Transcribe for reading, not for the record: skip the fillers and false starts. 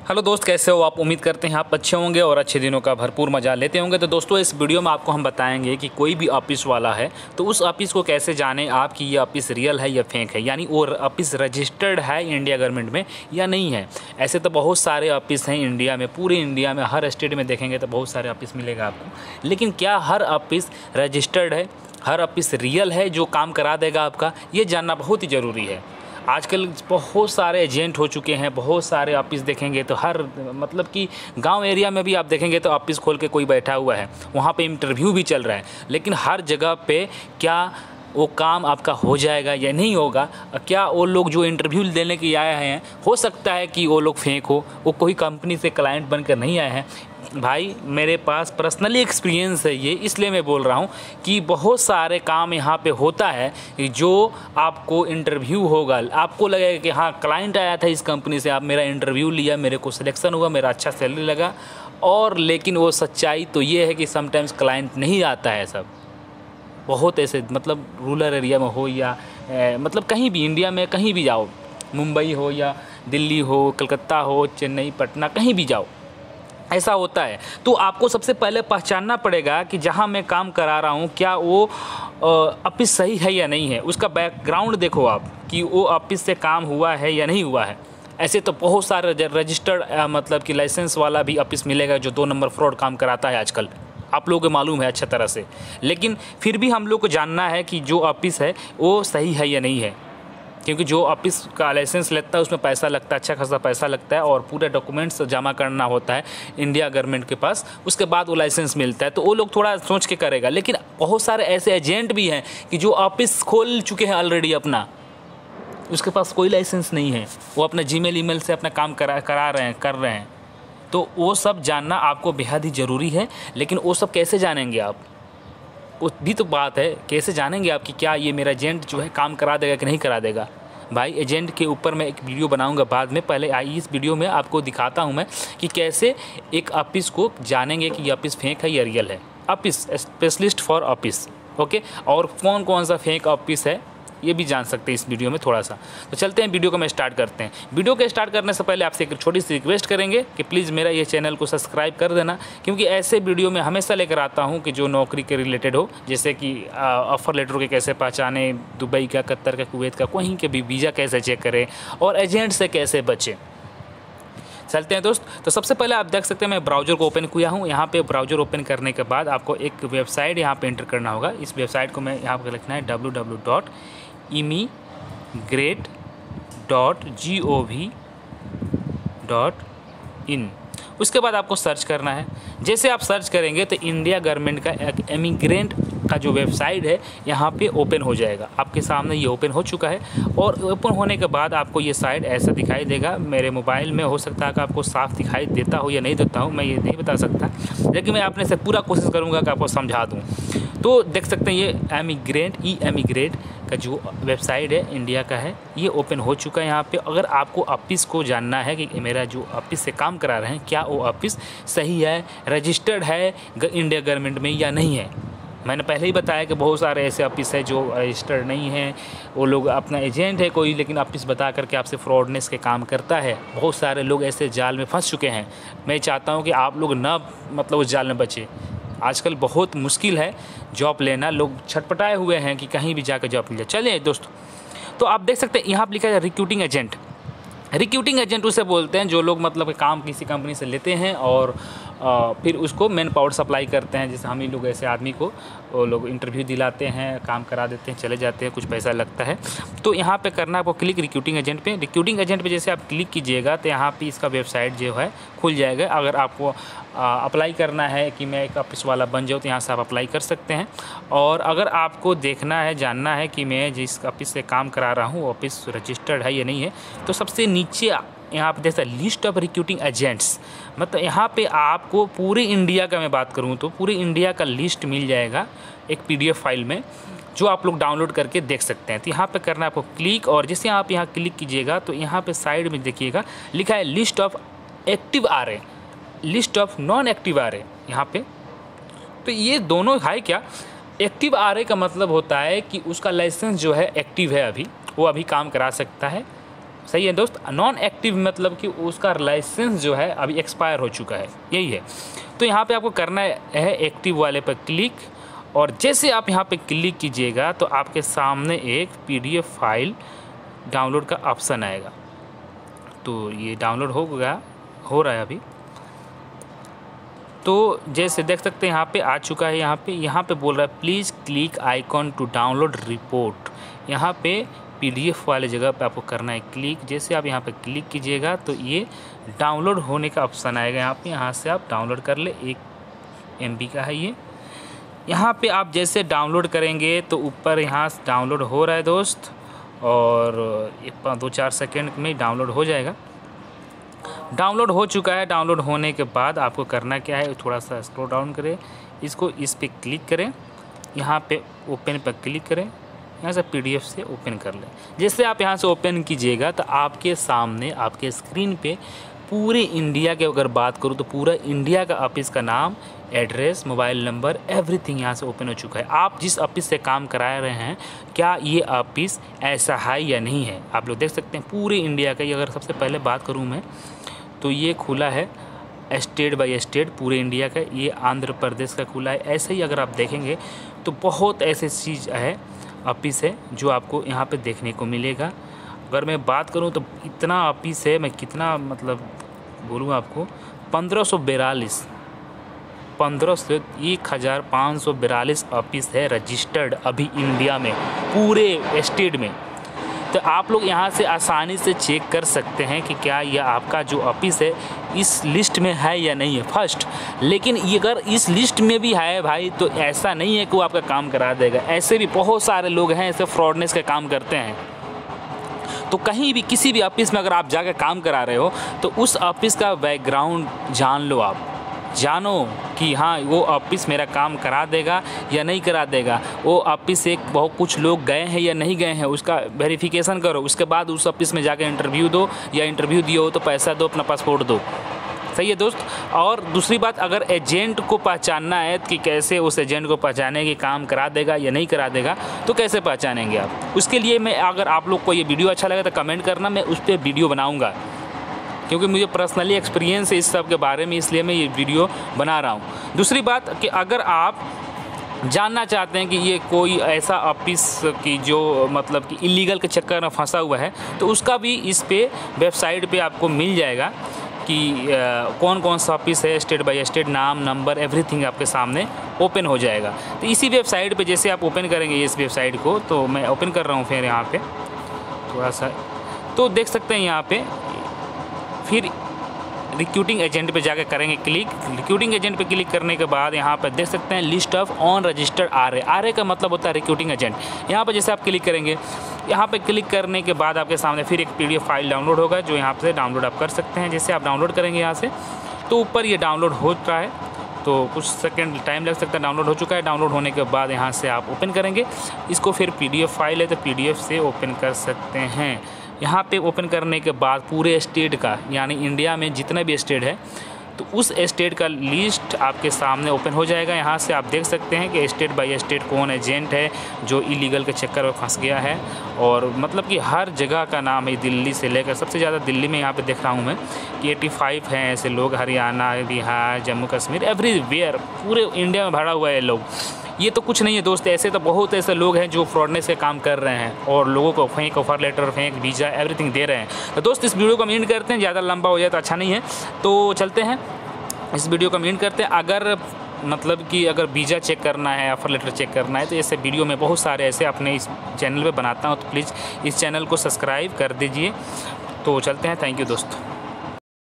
Hello दोस्त, कैसे हो आप? उम्मीद करते हैं आप अच्छे होंगे और अच्छे दिनों का भरपूर मजा लेते होंगे। तो दोस्तों, इस वीडियो में आपको हम बताएंगे कि कोई भी ऑफिस वाला है तो उस ऑफिस को कैसे जाने आप कि ये ऑफिस रियल है या फेक है, यानी वो ऑफिस रजिस्टर्ड है इंडिया गवर्नमेंट में या नहीं है। ऐसे तो बहुत सारे ऑफिस हैं इंडिया में, पूरे इंडिया में हर स्टेट में देखेंगे तो बहुत सारे ऑफिस मिलेगा आपको, लेकिन क्या हर ऑफिस रजिस्टर्ड है, हर ऑफिस रियल है जो काम करा देगा आपका, ये जानना बहुत ही ज़रूरी है। आजकल बहुत सारे एजेंट हो चुके हैं, बहुत सारे ऑफिस देखेंगे तो हर मतलब कि गांव एरिया में भी आप देखेंगे तो ऑफिस खोल के कोई बैठा हुआ है, वहाँ पे इंटरव्यू भी चल रहा है, लेकिन हर जगह पे क्या वो काम आपका हो जाएगा या नहीं होगा, क्या वो लोग जो इंटरव्यू देने के आए हैं हो सकता है कि वो लोग फेक हो, वो कोई कंपनी से क्लाइंट बनकर नहीं आए हैं। भाई मेरे पास पर्सनली एक्सपीरियंस है ये, इसलिए मैं बोल रहा हूँ कि बहुत सारे काम यहाँ पे होता है जो आपको इंटरव्यू होगा, आपको लगेगा कि हाँ क्लाइंट आया था इस कंपनी से, आप मेरा इंटरव्यू लिया, मेरे को सिलेक्शन हुआ, मेरा अच्छा सैलरी लगा, और लेकिन वो सच्चाई तो ये है कि समटाइम्स क्लाइंट नहीं आता है। सब बहुत ऐसे मतलब रूरल एरिया में हो या मतलब कहीं भी इंडिया में कहीं भी जाओ, मुंबई हो या दिल्ली हो, कलकत्ता हो, चेन्नई, पटना, कहीं भी जाओ ऐसा होता है। तो आपको सबसे पहले पहचानना पड़ेगा कि जहां मैं काम करा रहा हूं क्या वो ऑफिस सही है या नहीं है। उसका बैकग्राउंड देखो आप कि वो ऑफिस से काम हुआ है या नहीं हुआ है। ऐसे तो बहुत सारे रजिस्टर्ड मतलब कि लाइसेंस वाला भी ऑफिस मिलेगा जो 2 नंबर फ्रॉड काम कराता है आजकल, आप लोगों को मालूम है अच्छा तरह से। लेकिन फिर भी हम लोग को जानना है कि जो ऑफिस है वो सही है या नहीं है, क्योंकि जो ऑफिस का लाइसेंस लेता है उसमें पैसा लगता है, अच्छा खासा पैसा लगता है, और पूरे डॉक्यूमेंट्स जमा करना होता है इंडिया गवर्नमेंट के पास, उसके बाद वो लाइसेंस मिलता है। तो वो लोग थोड़ा सोच के करेगा। लेकिन बहुत सारे ऐसे एजेंट भी हैं कि जो ऑफिस खोल चुके हैं ऑलरेडी अपना, उसके पास कोई लाइसेंस नहीं है, वो अपना जीमेल ईमेल से अपना काम कर रहे हैं। तो वो सब जानना आपको बेहद ही ज़रूरी है। लेकिन वो सब कैसे जानेंगे आप, वो भी तो बात है, कैसे जानेंगे आप कि क्या ये मेरा एजेंट जो है काम करा देगा कि नहीं करा देगा। भाई एजेंट के ऊपर मैं एक वीडियो बनाऊंगा बाद में, पहले आइए इस वीडियो में आपको दिखाता हूं मैं कि कैसे एक ऑफिस को जानेंगे कि ये ऑफिस फेक है या रियल है। Office specialist for office, okay, और कौन कौन सा फेक ऑफिस है ये भी जान सकते हैं इस वीडियो में थोड़ा सा। तो चलते हैं वीडियो को मैं स्टार्ट करते हैं। वीडियो के स्टार्ट करने से पहले आपसे एक छोटी सी रिक्वेस्ट करेंगे कि प्लीज़ मेरा ये चैनल को सब्सक्राइब कर देना, क्योंकि ऐसे वीडियो में हमेशा लेकर आता हूँ कि जो नौकरी के रिलेटेड हो, जैसे कि ऑफ़र लेटर के कैसे पहचाने, दुबई का, कतर का, कुवैत का, कहीं के भी वीज़ा कैसे चेक करें, और एजेंट से कैसे बचें। चलते हैं दोस्त। तो सबसे पहले आप देख सकते हैं मैं ब्राउज़र को ओपन किया हूँ। यहाँ पे ब्राउज़र ओपन करने के बाद आपको एक वेबसाइट यहाँ पे एंटर करना होगा। इस वेबसाइट को मैं यहाँ पर लिखना है www.immigrate.gov.in। उसके बाद आपको सर्च करना है। जैसे आप सर्च करेंगे तो इंडिया गवर्नमेंट का एक इमिग्रेंट का जो वेबसाइट है यहाँ पे ओपन हो जाएगा। आपके सामने ये ओपन हो चुका है, और ओपन होने के बाद आपको ये साइट ऐसा दिखाई देगा। मेरे मोबाइल में हो सकता है कि आपको साफ दिखाई देता हो या नहीं देता हो, मैं ये नहीं बता सकता, लेकिन मैं अपने से पूरा कोशिश करूँगा कि आपको समझा दूँ। तो देख सकते हैं ये एमिग्रेट का जो वेबसाइट है इंडिया का है, ये ओपन हो चुका है। यहाँ पे अगर आपको ऑफिस को जानना है कि मेरा जो ऑफिस से काम करा रहे हैं क्या वो ऑफिस सही है, रजिस्टर्ड है इंडिया गवर्नमेंट में या नहीं है। मैंने पहले ही बताया कि बहुत सारे ऐसे ऑफिस है जो रजिस्टर्ड नहीं है, वो लोग अपना एजेंट है कोई, लेकिन ऑफिस बता करके आपसे फ्रॉडनेस के काम करता है। बहुत सारे लोग ऐसे जाल में फंस चुके हैं। मैं चाहता हूँ कि आप लोग ना मतलब उस जाल में बचे। आजकल बहुत मुश्किल है जॉब लेना, लोग छटपटाए हुए हैं कि कहीं भी जाकर जॉब मिल जाए। चलिए दोस्तों, तो आप देख सकते हैं यहाँ पर लिखा है रिक्रूटिंग एजेंट। रिक्रूटिंग एजेंट उसे बोलते हैं जो लोग मतलब काम किसी कंपनी से लेते हैं और फिर उसको मैन पावर सप्लाई करते हैं। जैसे हम ही लोग ऐसे आदमी को वो लोग इंटरव्यू दिलाते हैं, काम करा देते हैं, चले जाते हैं, कुछ पैसा लगता है। तो यहाँ पे करना है आपको क्लिक रिक्रूटिंग एजेंट पे। रिक्रूटिंग एजेंट पे जैसे आप क्लिक कीजिएगा तो यहाँ पे इसका वेबसाइट जो है खुल जाएगा। अगर आपको अप्लाई करना है कि मैं एक ऑफिस वाला बन जाऊँ तो यहाँ से आप अप्लाई कर सकते हैं। और अगर आपको देखना है, जानना है कि मैं जिस ऑफिस से काम करा रहा हूँ ऑफिस रजिस्टर्ड है या नहीं है, तो सबसे नीचे यहाँ पे जैसा लिस्ट ऑफ रिक्रूटिंग एजेंट्स, मतलब यहाँ पे आपको पूरे इंडिया का मैं बात करूँ तो पूरे इंडिया का लिस्ट मिल जाएगा एक PDF फाइल में, जो आप लोग डाउनलोड करके देख सकते हैं। तो यहाँ पे करना है आपको क्लिक, और जैसे आप यहाँ क्लिक कीजिएगा तो यहाँ पे साइड में देखिएगा लिखा है list of active RA, list of non active RA यहाँ पे। तो ये दोनों है क्या, एक्टिव RA का मतलब होता है कि उसका लाइसेंस जो है एक्टिव है, अभी वो अभी काम करा सकता है, सही है दोस्त। नॉन एक्टिव मतलब कि उसका लाइसेंस जो है अभी एक्सपायर हो चुका है, यही है। तो यहाँ पे आपको करना है एक्टिव वाले पर क्लिक, और जैसे आप यहाँ पे क्लिक कीजिएगा तो आपके सामने एक PDF फाइल डाउनलोड का ऑप्शन आएगा। तो ये डाउनलोड हो रहा है अभी। तो जैसे देख सकते हैं यहाँ पे आ चुका है। यहाँ पे बोल रहा है please click icon to download report. यहाँ पे PDF वाले जगह पे आपको करना है क्लिक। जैसे आप यहाँ पे क्लिक कीजिएगा तो ये डाउनलोड होने का ऑप्शन आएगा यहाँ पे। यहाँ से आप डाउनलोड कर ले, 1 MB का है ये। यहाँ पे आप जैसे डाउनलोड करेंगे तो ऊपर यहाँ डाउनलोड हो रहा है दोस्त, और 2-4 सेकेंड में डाउनलोड हो जाएगा। डाउनलोड हो चुका है। डाउनलोड होने के बाद आपको करना क्या है, थोड़ा सा स्क्रॉल डाउन करें, इस पर क्लिक करें, यहाँ पे ओपन पर क्लिक करें, यहाँ से PDF से ओपन कर लें। जैसे आप यहाँ से ओपन कीजिएगा तो आपके सामने आपके स्क्रीन पे पूरे इंडिया के अगर बात करूँ तो पूरा इंडिया का ऑफिस का नाम, एड्रेस, मोबाइल नंबर, एवरीथिंग यहाँ से ओपन हो चुका है। आप जिस ऑफिस से काम करा रहे हैं क्या ये ऑफिस ऐसा है या नहीं है, आप लोग देख सकते हैं पूरे इंडिया का। ये अगर सबसे पहले बात करूँ मैं तो ये खुला है स्टेट बाय स्टेट पूरे इंडिया का। ये आंध्र प्रदेश का खुला है। ऐसे ही अगर आप देखेंगे तो बहुत ऐसे चीज़ है, ऑफिस है जो आपको यहाँ पे देखने को मिलेगा। अगर मैं बात करूँ तो इतना ऑफिस है, मैं कितना मतलब बोलूँ आपको, 1542 ऑफिस है रजिस्टर्ड अभी इंडिया में पूरे स्टेट में। तो आप लोग यहाँ से आसानी से चेक कर सकते हैं कि क्या यह आपका जो ऑफिस है इस लिस्ट में है या नहीं है फर्स्ट। लेकिन अगर इस लिस्ट में भी है भाई तो ऐसा नहीं है कि वो आपका काम करा देगा। ऐसे भी बहुत सारे लोग हैं ऐसे फ्रॉडनेस का काम करते हैं। तो कहीं भी किसी भी ऑफिस में अगर आप जाकर काम करा रहे हो तो उस ऑफिस का बैकग्राउंड जान लो, आप जानो कि हाँ वो ऑफिस मेरा काम करा देगा या नहीं करा देगा। वो ऑफिस से बहुत कुछ लोग गए हैं या नहीं गए हैं उसका वेरिफिकेशन करो। उसके बाद उस ऑफिस में जाकर इंटरव्यू दो, या इंटरव्यू दिए हो तो पैसा दो, अपना पासपोर्ट दो। सही है दोस्त। और दूसरी बात, अगर एजेंट को पहचानना है कि कैसे उस एजेंट को पहचाने कि काम करा देगा या नहीं करा देगा, तो कैसे पहचानेंगे आप, उसके लिए मैं, अगर आप लोग को ये वीडियो अच्छा लगे तो कमेंट करना, मैं उस पर वीडियो बनाऊँगा क्योंकि मुझे पर्सनली एक्सपीरियंस है इस सब के बारे में, इसलिए मैं ये वीडियो बना रहा हूँ। दूसरी बात कि अगर आप जानना चाहते हैं कि ये कोई ऐसा ऑफिस की जो मतलब कि इलीगल के चक्कर में फंसा हुआ है तो उसका भी इस पे वेबसाइट पे आपको मिल जाएगा कि कौन कौन सा ऑफिस है, स्टेट बाय स्टेट, नाम, नंबर, एवरीथिंग आपके सामने ओपन हो जाएगा। तो इसी वेबसाइट पे जैसे आप ओपन करेंगे इस वेबसाइट को, तो मैं ओपन कर रहा हूँ फिर यहाँ पे थोड़ा सा, तो देख सकते हैं यहाँ पे फिर रिक्रूटिंग एजेंट पे जाकर करेंगे क्लिक। रिक्रूटिंग एजेंट पे क्लिक करने के बाद यहाँ पर देख सकते हैं list of on registered RA का मतलब होता है रिक्रूटिंग एजेंट। यहाँ पर जैसे आप क्लिक करेंगे, यहाँ पे क्लिक करने के बाद आपके सामने फिर एक PDF फाइल डाउनलोड होगा जो यहाँ से डाउनलोड आप कर सकते हैं। जैसे आप डाउनलोड करेंगे यहाँ से तो ऊपर ये डाउनलोड हो रहा है, तो कुछ सेकंड टाइम लग सकता है। डाउनलोड हो चुका है। डाउनलोड होने के बाद यहाँ से आप ओपन करेंगे इसको, फिर PDF फाइल है तो PDF से ओपन कर सकते हैं। यहाँ पे ओपन करने के बाद पूरे स्टेट का, यानी इंडिया में जितना भी स्टेट है तो उस स्टेट का लिस्ट आपके सामने ओपन हो जाएगा। यहाँ से आप देख सकते हैं कि स्टेट बाय स्टेट कौन एजेंट है जो इलीगल के चक्कर में फंस गया है, और मतलब कि हर जगह का नाम है, दिल्ली से लेकर, सबसे ज़्यादा दिल्ली में यहाँ पे देख रहा हूँ मैं कि 85 हैं ऐसे लोग, हरियाणा, बिहार, जम्मू कश्मीर, एवरीवेयर पूरे इंडिया में भरा हुआ है लोग। ये तो कुछ नहीं है दोस्त, ऐसे तो बहुत ऐसे लोग हैं जो फ्रॉडनेस के काम कर रहे हैं और लोगों को fake offer letter, fake visa, everything दे रहे हैं। तो दोस्त इस वीडियो को कमेंट करते हैं, ज़्यादा लंबा हो जाए तो अच्छा नहीं है, तो चलते हैं इस वीडियो को कमेंट करते हैं। अगर मतलब कि अगर वीज़ा चेक करना है, ऑफर लेटर चेक करना है, तो ऐसे वीडियो में बहुत सारे ऐसे अपने इस चैनल पे बनाता हूँ, तो प्लीज़ इस चैनल को सब्सक्राइब कर दीजिए। तो चलते हैं, थैंक यू दोस्तों।